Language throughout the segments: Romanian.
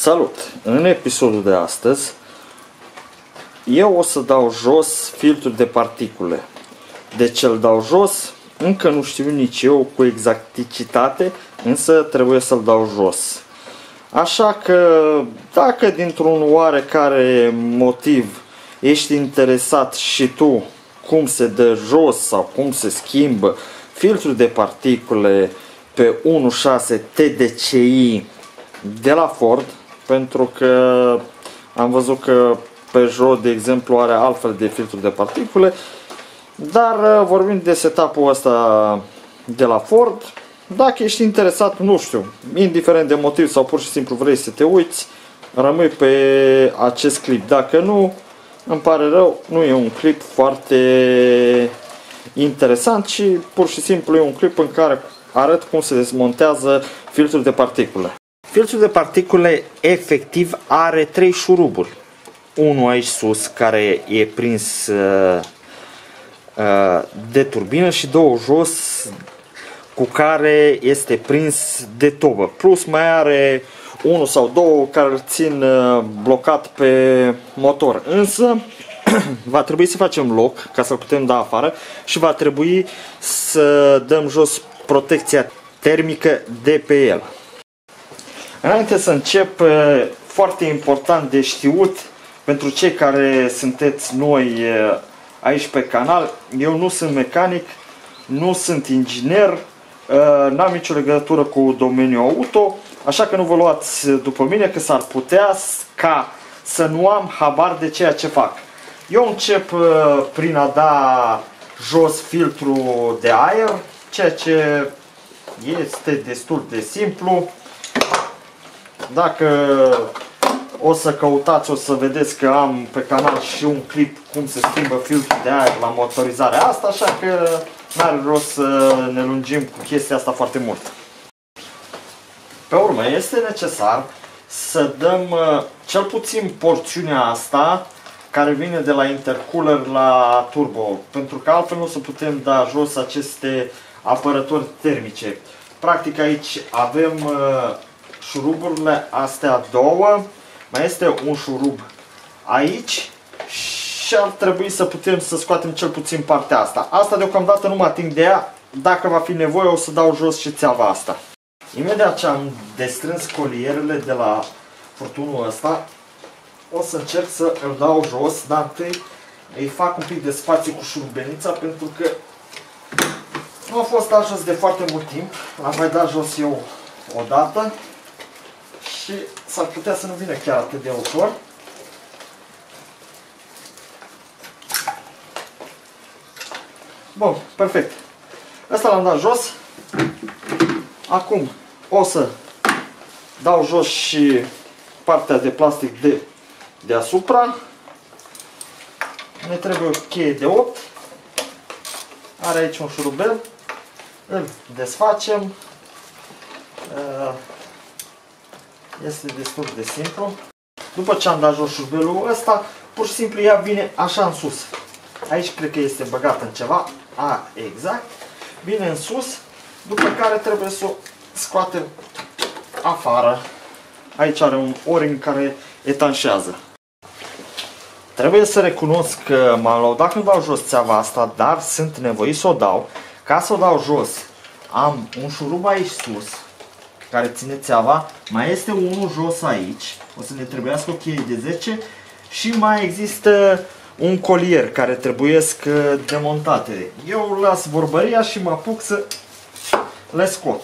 Salut! În episodul de astăzi eu o să dau jos filtrul de particule. De ce îl dau jos? Încă nu știu nici eu cu exactitate, însă trebuie să-l dau jos. Așa că dacă dintr-un oarecare motiv ești interesat și tu cum se dă jos sau cum se schimbă filtrul de particule pe 1.6 TDCi de la Ford, pentru că am văzut că Peugeot, de exemplu, are altfel de filtru de particule, dar vorbim de setup-ul ăsta de la Ford. Dacă ești interesat, nu știu, indiferent de motiv sau pur și simplu vrei să te uiți, rămâi pe acest clip. Dacă nu, îmi pare rău, nu e un clip foarte interesant, ci pur și simplu e un clip în care arăt cum se desmontează filtrul de particule. Filtrul de particule efectiv are 3 șuruburi. Unul aici sus care e prins de turbină și 2 jos cu care este prins de tobă. Plus mai are 1 sau 2 care îl țin blocat pe motor. Însă va trebui să facem loc ca să-l putem da afară și va trebui să dăm jos protecția termică de pe el. Înainte să încep, foarte important de știut pentru cei care sunteți noi aici pe canal, eu nu sunt mecanic, nu sunt inginer, n-am nicio legătură cu domeniul auto, așa că nu vă luați după mine că s-ar putea ca să nu am habar de ceea ce fac. Eu încep prin a da jos filtrul de aer, ceea ce este destul de simplu. Dacă o să căutați, o să vedeți că am pe canal și un clip cum se schimbă filtrul de aer la motorizarea asta, așa că n-are rost să ne lungim cu chestia asta foarte mult. Pe urmă, este necesar să dăm cel puțin porțiunea asta care vine de la intercooler la turbo, pentru că altfel nu o să putem da jos aceste apărători termice. Practic aici avem șuruburile astea două, mai este un șurub aici și ar trebui să putem să scoatem cel puțin partea asta. Asta deocamdată nu mă ating de ea, dacă va fi nevoie o să dau jos și țeava asta. Imediat ce am destrâns colierele de la furtunul ăsta, o să încerc să îl dau jos, dar întâi îi fac un pic de spație cu șurubenița, pentru că nu a fost dat jos de foarte mult timp. L-am mai dat jos eu odată și s-ar putea să nu vină chiar atât de ușor. Bun, perfect. Asta l-am dat jos. Acum o să dau jos și partea de plastic de deasupra. Ne trebuie o cheie de 8. Are aici un șurubel. Îl desfacem. Este destul de simplu. După ce am dat jos șurubelul ăsta, pur și simplu ea vine așa în sus. Aici cred că este băgat în ceva. Exact. Vine în sus, după care trebuie să o scoatem afară. Aici are un o-ring care etanșează. Trebuie să recunosc că m-am lăudat când dau jos țeava asta, dar sunt nevoit să o dau. Ca să o dau jos, am un șurub aici sus care ține țeava, mai este unul jos aici, o să ne trebuiască o cheie de 10 și mai există un colier care trebuiesc demontate. Eu las vorbăria și mă apuc să le scot.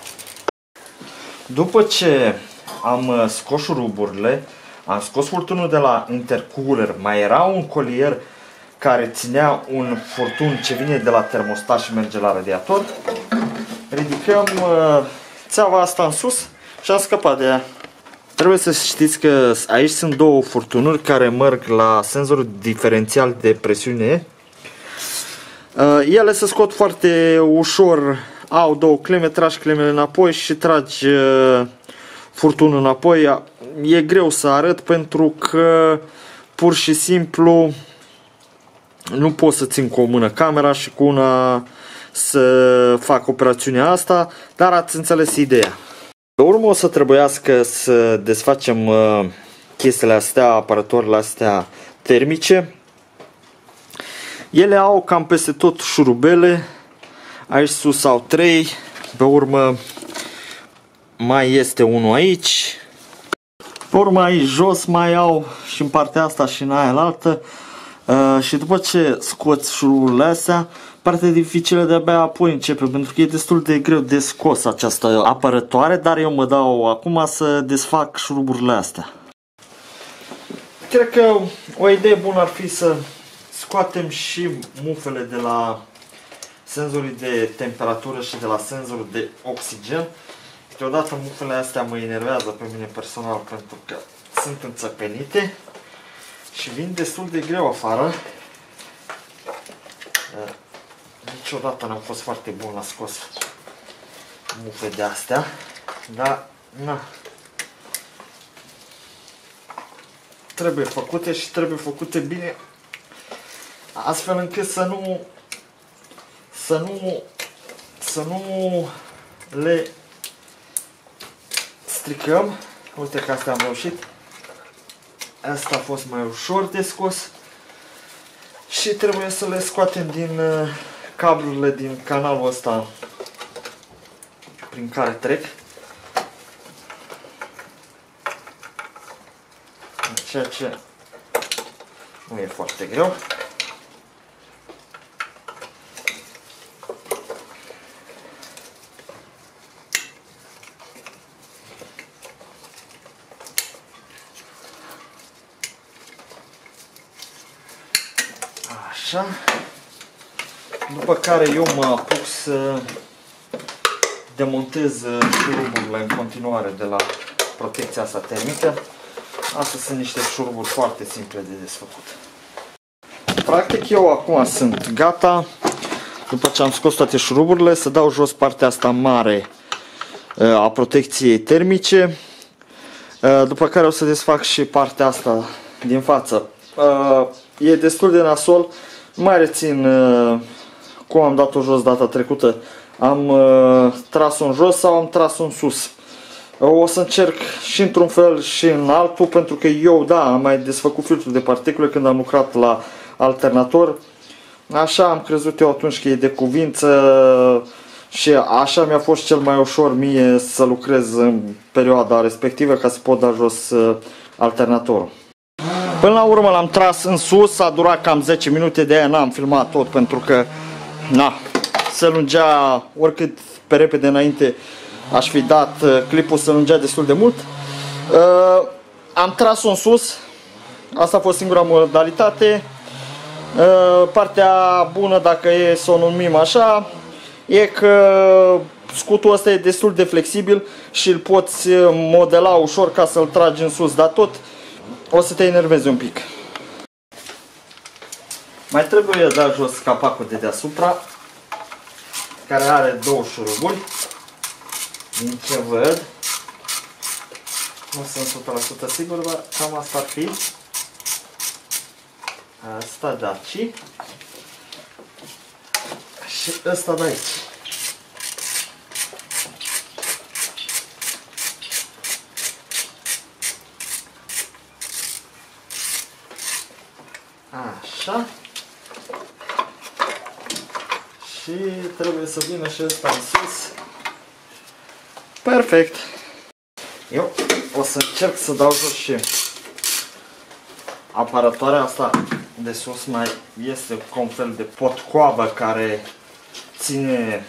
După ce am scos șuruburile, am scos furtunul de la intercooler, mai era un colier care ținea un furtun ce vine de la termostat și merge la radiator. Ridicăm țeava asta în sus și am scăpat de ea. Trebuie să știți că aici sunt două furtunuri care merg la senzorul diferențial de presiune. Ele se scot foarte ușor, au două cleme, tragi clemele înapoi și tragi furtunul înapoi. E greu să arăt pentru că pur și simplu nu pot să țin cu o mână camera și cu una să fac operațiunea asta, dar ați înțeles ideea. Pe urmă o să trebuiască să desfacem chestiile astea, aparatoarele astea termice. Ele au cam peste tot șurubele. Aici sus au 3, pe urmă mai este unul aici. Pe urmă aici jos mai au și în partea asta și în aia altă. Și după ce scoți șuruburile astea, partea dificilă de-abia apoi începe, pentru că e destul de greu de scos această apărătoare, dar eu mă dau acum să desfac șuruburile astea. Cred că o idee bună ar fi să scoatem și mufele de la senzorii de temperatură și de la senzorul de oxigen. Câteodată mufele astea mă enervează pe mine personal pentru că sunt înțepenite și vin destul de greu afară. Niciodată n-am fost foarte bun la scos mufe de astea, dar na, trebuie făcute și trebuie făcute bine, astfel încât să nu le stricăm. Uite că astea am reușit. Asta a fost mai ușor de scos și trebuie să le scoatem din cablurile din canalul ăsta prin care trec, ceea ce nu e foarte greu. Așa. După care eu mă apuc să demontez șuruburile în continuare de la protecția asta termică. Astea sunt niște șuruburi foarte simple de desfăcut. Practic eu acum sunt gata, după ce am scos toate șuruburile, să dau jos partea asta mare a protecției termice, după care o să desfac și partea asta din față. E destul de nasol, nu mai rețin cum am dat-o jos data trecută. Am tras-o în jos sau am tras-o în sus. O să încerc și într-un fel și în altul, pentru că eu, da, am mai desfăcut filtrul de particule când am lucrat la alternator. Așa am crezut eu atunci că e de cuvință și așa mi-a fost cel mai ușor mie să lucrez în perioada respectivă ca să pot da jos alternatorul. Până la urmă l-am tras în sus, a durat cam 10 minute, de aia n-am filmat tot, pentru că na, se lungea, oricât pe repede înainte aș fi dat, clipul se lungea destul de mult. Am tras-o în sus, asta a fost singura modalitate. Partea bună, dacă e să o numim așa, e că scutul ăsta e destul de flexibil și îl poți modela ușor ca să-l tragi în sus, dar tot o să te enervezi un pic. Mai trebuie dat jos capacul de deasupra, care are două șuruburi, din ce văd. Nu sunt 100% sigur, dar cam asta ar fi. Asta de aici și ăsta de aici. Așa. Și trebuie să vină și ăsta în sus. Perfect. Eu o să încerc să dau jos și aparatoarea asta de sus. Mai este un fel de potcoavă care ține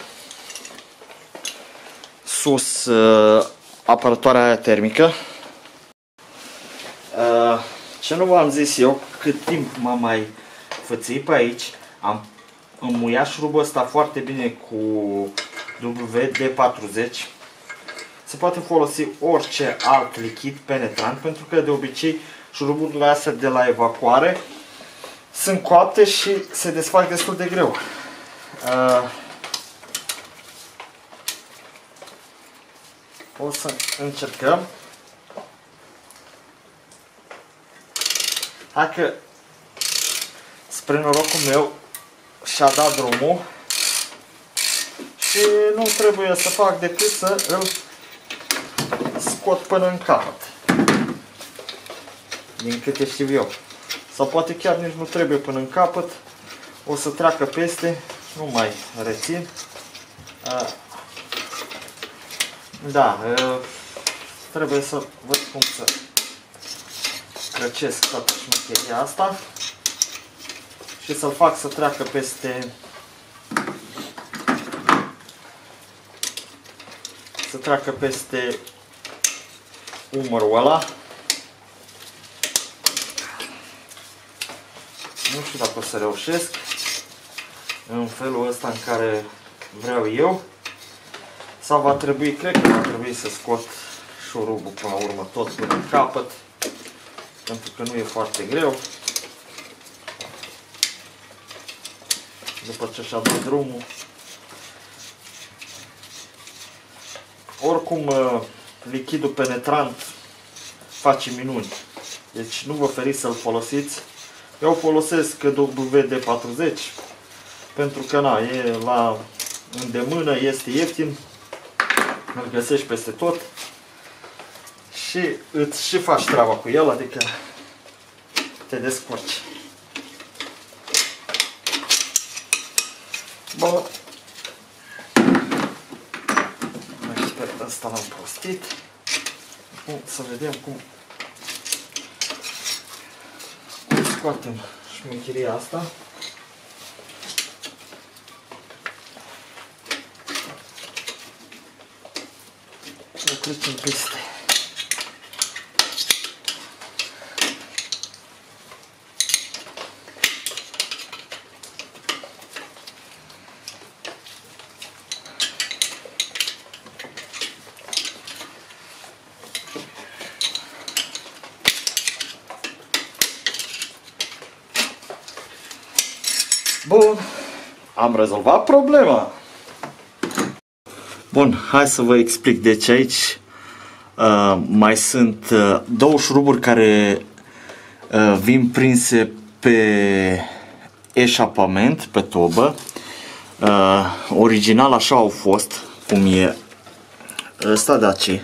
sus aparatoarea aia termică. Ce nu v-am zis eu, cât timp m-am mai fățit pe aici, am înmuiat șurubul ăsta foarte bine cu WD-40. Se poate folosi orice alt lichid penetrant, pentru că de obicei șuruburile astea de la evacuare sunt coapte și se desfac destul de greu. O să încercăm. Hai că spre norocul meu și-a dat drumul și nu trebuie să fac decât să îl scot până în capăt. Din câte știu eu. Sau poate chiar nici nu trebuie până în capăt. O să treacă peste. Nu mai rețin. Da, trebuie să văd cum să crăcesc toată șmecheria asta și să-l fac să treacă peste umărul ăla. Nu știu dacă o să reușesc în felul ăsta în care vreau eu. Sau va trebui, cred că va trebui să scot șurubul până la urmă tot până în capăt, pentru că nu e foarte greu. După ce și-a dat drumul. Oricum, lichidul penetrant face minuni. Deci nu vă feriți să-l folosiți. Eu folosesc WD-40 pentru că na, e la îndemână, este ieftin. Îl găsești peste tot și îți și faci treaba cu el, adică te descurci. Bun. Sper că ăsta l-am prostit. Acum să vedem cum scoatem șmecheria asta. O trecem peste. Bun, am rezolvat problema. Bun, hai să vă explic. Deci aici mai sunt două șuruburi care vin prinse pe eșapament, pe tobă. Original așa au fost, cum e ăsta de aici.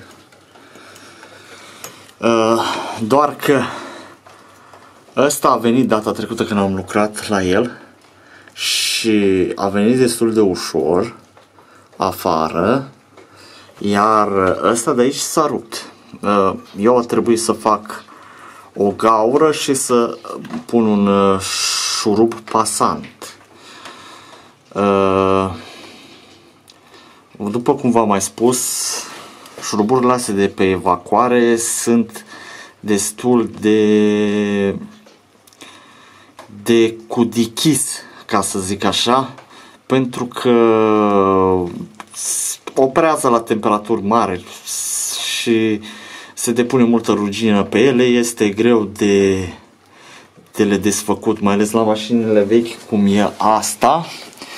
Doar că ăsta a venit data trecută când am lucrat la el și a venit destul de ușor afară, iar ăsta de aici s-a rupt. Eu a trebuit să fac o gaură și să pun un șurub pasant. După cum v-am mai spus, șuruburile astea de pe evacuare sunt destul de cudichis, ca să zic așa, pentru că operează la temperaturi mari și se depune multă rugină pe ele, este greu de le desfăcut, mai ales la mașinile vechi cum e asta.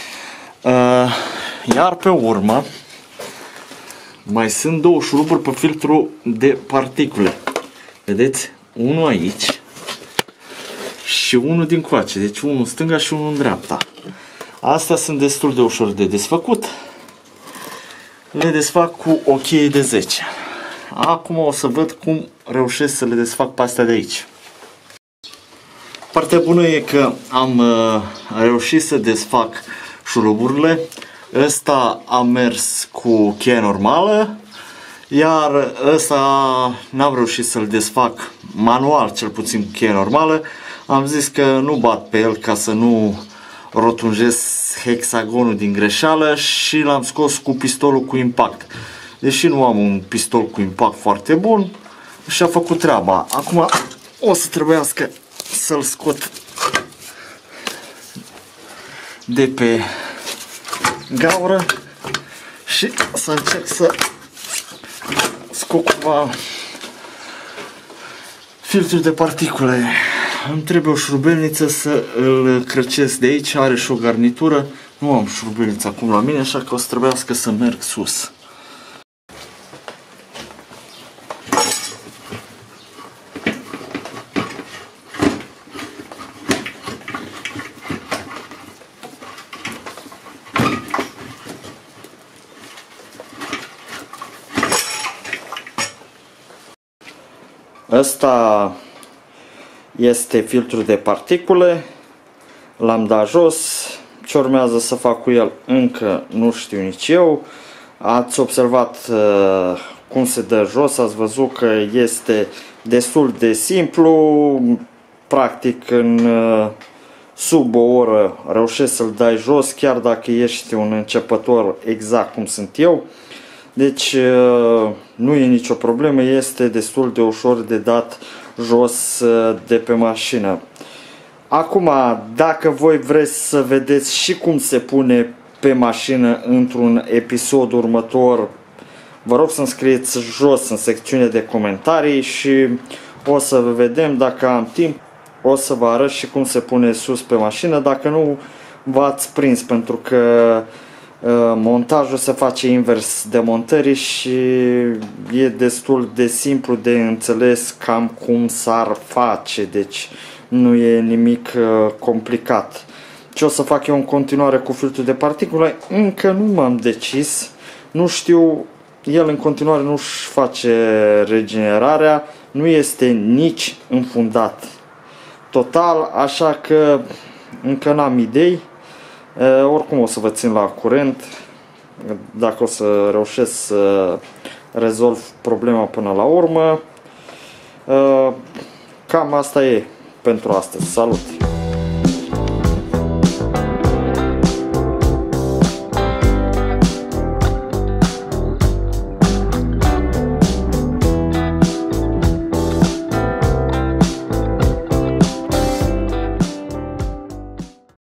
Iar pe urmă mai sunt două șuruburi pe filtru de particule. Vedeți? Unul aici și unul din coace, deci unul în stânga și unul în dreapta. Astea sunt destul de ușor de desfăcut. Le desfac cu o cheie de 10. Acum o să văd cum reușesc să le desfac pe astea de aici. Partea bună e că am reușit să desfac șuruburile. Ăsta a mers cu cheia normală, iar ăsta n-am reușit să-l desfac manual, cel puțin cu cheia normală. Am zis că nu bat pe el ca să nu rotunjesc hexagonul din greșeală și l-am scos cu pistolul cu impact. Deși nu am un pistol cu impact foarte bun, și-a făcut treaba. Acum o să trebuiască să-l scot de pe gaură și să încerc să scot cumva filtrul de particule. Îmi trebuie o șurubelniță să îl crăcesc de aici, are și o garnitură. Nu am șurubelniță acum la mine, așa că o să trebuiască să merg sus. Ăsta este filtrul de particule, l-am dat jos. Ce urmează să fac cu el încă nu știu nici eu. Ați observat cum se dă jos, ați văzut că este destul de simplu, practic în sub o oră reușești să-l dai jos, chiar dacă ești un începător exact cum sunt eu. Deci nu e nicio problemă, este destul de ușor de dat jos de pe mașină. Acum, dacă voi vreți să vedeți și cum se pune pe mașină într-un episod următor, vă rog să-mi scrieți jos în secțiunea de comentarii și o să vedem. Dacă am timp, o să vă arăt și cum se pune sus pe mașină. Dacă nu, v-ați prins, pentru că montajul se face invers demontării și e destul de simplu de înțeles cam cum s-ar face, deci nu e nimic complicat. Ce o să fac eu în continuare cu filtrul de particule, încă nu m-am decis, nu știu, el în continuare nu-și face regenerarea, nu este nici înfundat total, așa că încă n-am idei. Oricum o să vă țin la curent dacă o să reușesc să rezolv problema până la urmă. Cam asta e pentru astăzi. Salut!